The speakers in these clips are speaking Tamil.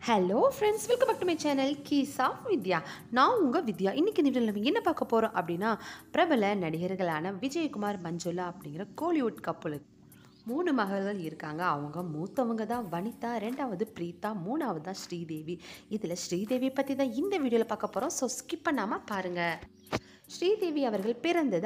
Hello friends, welcome back to my channel keys of Vidya. நான் உங்கள் வித்யா. இன்றைக்கி இந்த வீடியோவில் நம்ம என்ன பார்க்க போகிறோம் அப்படின்னா, பிரபல நடிகர்களான விஜயகுமார், மஞ்சுளா அப்படிங்கிற கோலிவுட் கப்புளுக்கு 3 மகள்கள் இருக்காங்க. அவங்க மூத்தவங்க தான் வனிதா, 2வது பிரீத்தா, 3வது தான் ஸ்ரீதேவி. இதில் ஸ்ரீதேவி பற்றி தான் இந்த வீடியோவில் பார்க்க போகிறோம். ஸோ ஸ்கிப் பண்ணாமல் பாருங்கள். ஸ்ரீதேவி அவர்கள் பிறந்தது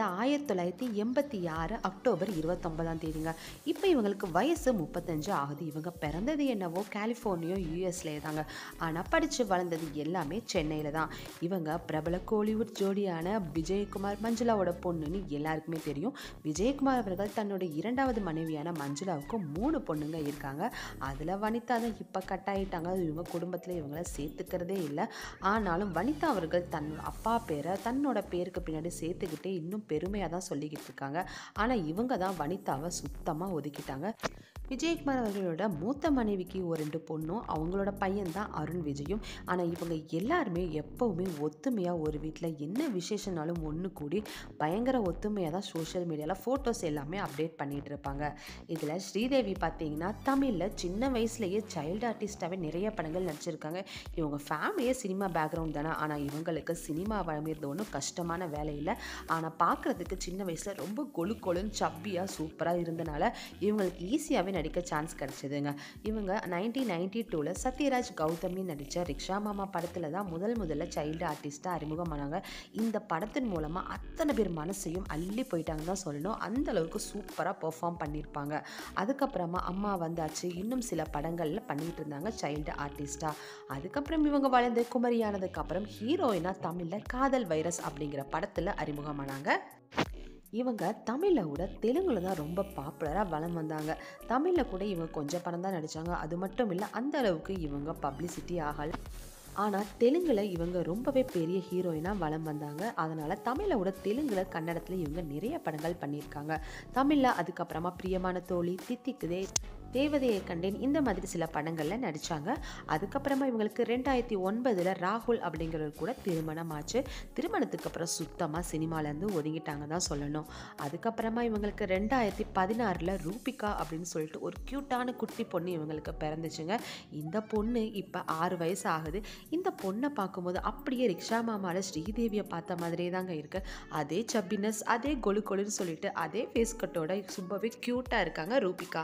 1986 அக்டோபர் 29ஆம் தேதிங்க. இப்போ இவங்களுக்கு வயசு 35 ஆகுது. இவங்க பிறந்தது என்னவோ கலிஃபோர்னியா யூஎஸ்லேயே தாங்க. ஆனால் படித்து வளர்ந்தது எல்லாமே சென்னையில் தான். இவங்க பிரபல கோலிவுட் ஜோடியான விஜயகுமார், மஞ்சுளாவோட பொண்ணுன்னு எல்லாருக்குமே தெரியும். விஜயகுமார் அவர்கள் தன்னோட 2வது மனைவியான மஞ்சுளாவுக்கு 3 பொண்ணுங்க இருக்காங்க. அதில் வனிதா தான் இப்போ கட்டாயிட்டாங்க. இவங்க குடும்பத்தில் இவங்கள சேர்த்துக்கிறதே இல்லை. ஆனாலும் வனிதா அவர்கள் தன்னோட அப்பா பேரை தன்னோட பேருக்கு பின்னாடி சேர்த்துக்கிட்டே இன்னும் பெருமையாக தான் சொல்லிக்கிட்டு இருக்காங்க. ஆனால் இவங்க தான் வனிதாவை சுத்தமாக ஒதுக்கிட்டாங்க. விஜயகுமார் அவர்களோட மூத்த மனைவிக்கு 2 பொண்ணும் அவங்களோட பையன் தான் அருண் விஜயும். ஆனால் இவங்க எல்லாருமே எப்போவுமே ஒத்துமையாக ஒரு வீட்டில் என்ன விசேஷனாலும் ஒன்று கூடி பயங்கர ஒத்துமையாக தான் சோஷியல் மீடியாவில் ஃபோட்டோஸ் எல்லாமே அப்டேட் பண்ணிகிட்டு இருப்பாங்க. இதில் ஸ்ரீதேவி பார்த்தீங்கன்னா தமிழில் சின்ன வயசுலேயே சைல்டு ஆர்டிஸ்டாகவே நிறைய படங்கள் நடிச்சிருக்காங்க. இவங்க ஃபேமிலியே சினிமா பேக்ரவுண்ட் தானே. ஆனால் இவங்களுக்கு சினிமா வளர்றது ஒன்றும் கஷ்டமான வேலை இல்லை. ஆனால் பார்க்குறதுக்கு சின்ன வயசில் ரொம்ப கொழுன்னு சப்பியாக சூப்பராக இருந்தனால இவங்களுக்கு ஈஸியாகவே நடிக்க சான்ஸ் கிடச்சிதுங்க. இவங்க 1992 சத்யராஜ் கௌதமி நடித்த ரிக்ஷா மாமா படத்தில் தான் முதல்ல சைல்டு ஆர்டிஸ்டாக அறிமுகமானாங்க. இந்த படத்தின் மூலமாக அத்தனை பேர் மனசையும் அள்ளி போயிட்டாங்கன்னு தான் சொல்லணும். அந்தளவுக்கு சூப்பராக பெர்ஃபார்ம் பண்ணியிருப்பாங்க. அதுக்கப்புறமா அம்மா வந்தாச்சு, இன்னும் சில படங்களில் பண்ணிகிட்டு இருந்தாங்க சைல்டு ஆர்டிஸ்டாக. அதுக்கப்புறம் இவங்க வளர்ந்து குமரியானதுக்கப்புறம் ஹீரோயினாக தமிழில் காதல் வைரஸ் அப்படிங்கிற படத்தில் அறிமுகமானாங்க. இவங்க தமிழில் விட தெலுங்கில் தான் ரொம்ப பாப்புலராக வலம் வந்தாங்க. தமிழில் கூட இவங்க கொஞ்சம் படம் தான் நடித்தாங்க. அது மட்டும் இல்லை, அந்த அளவுக்கு இவங்க பப்ளிசிட்டி ஆகலை. ஆனால் தெலுங்கில் இவங்க ரொம்பவே பெரிய ஹீரோயினாக வலம் வந்தாங்க. அதனால் தமிழை விட தெலுங்கில், கன்னடத்தில் இவங்க நிறைய படங்கள் பண்ணியிருக்காங்க. தமிழில் அதுக்கப்புறமா பிரியமான தோழி, தித்திக்குதே, தேவதையை கண்டேன், இந்த மாதிரி சில படங்களில் நடித்தாங்க. அதுக்கப்புறமா இவங்களுக்கு 2009 ராகுல் அப்படிங்கிறது கூட திருமணம் ஆச்சு. திருமணத்துக்கு அப்புறம் சுத்தமாக சினிமாலேருந்து ஒதுங்கிட்டாங்க தான் சொல்லணும். அதுக்கப்புறமா இவங்களுக்கு 2016 ரூபிகா அப்படின்னு சொல்லிட்டு ஒரு க்யூட்டான குட்டி பொண்ணு இவங்களுக்கு பிறந்துச்சுங்க. இந்த பொண்ணு இப்போ 6 வயசு ஆகுது. இந்த பொண்ணை பார்க்கும்போது அப்படியே ரிக்ஷா மாமாவில் ஸ்ரீதேவியை பார்த்த மாதிரியே தாங்க இருக்குது. அதே சப்பினஸ், அதே கொழுன்னு சொல்லிட்டு அதே ஃபேஸ் கட்டோட ரொம்பவே க்யூட்டாக இருக்காங்க ரூபிகா.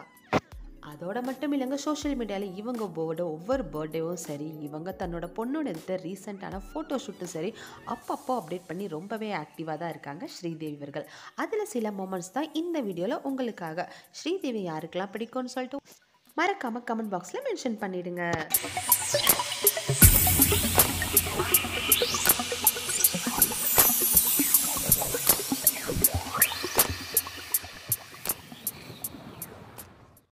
அதோட மட்டும் இல்லைங்க, சோஷியல் மீடியாவில் இவங்களோட ஒவ்வொரு பர்த்டேவும் சரி, இவங்க தன்னோட பொண்ணோட எடுத்த ரீசெண்டான ஃபோட்டோ ஷூட்டும் சரி அப்பப்போ அப்டேட் பண்ணி ரொம்பவே ஆக்டிவாக தான் இருக்காங்க ஸ்ரீதேவி அவர்கள். அதில் சில மொமெண்ட்ஸ் தான் இந்த வீடியோவில் உங்களுக்காக. ஸ்ரீதேவி யாருக்கெல்லாம் பிடிக்கும்னு சொல்லிட்டு மறக்காமல் கமெண்ட் பாக்ஸில் மென்ஷன் பண்ணிவிடுங்க.